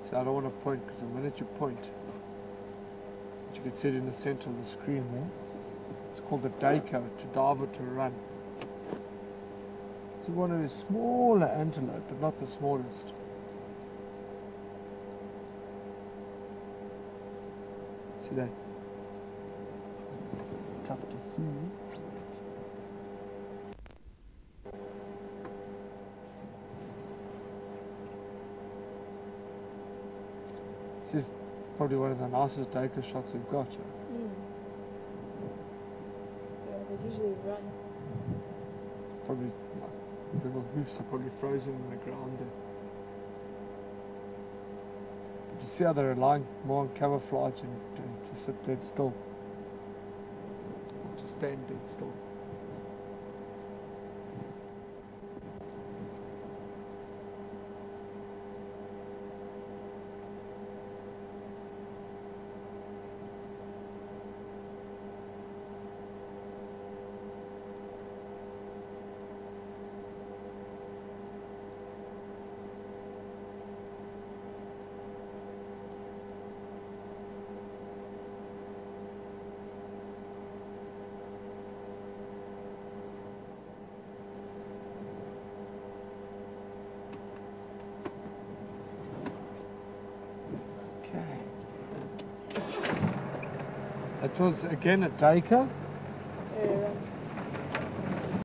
See, I don't want to point because the minute you point, you can see it in the center of the screen there. It's called a Daco, to dive or to run. So one of the smaller antelope, but not the smallest. See that? Tough to see. This is probably one of the nicest Daco shots we've got. Yeah, they usually run. Probably, the little hoofs are probably frozen in the ground there. But you see how they're relying more on camouflage and to sit dead still. Or to stand dead still. It was again a Daco.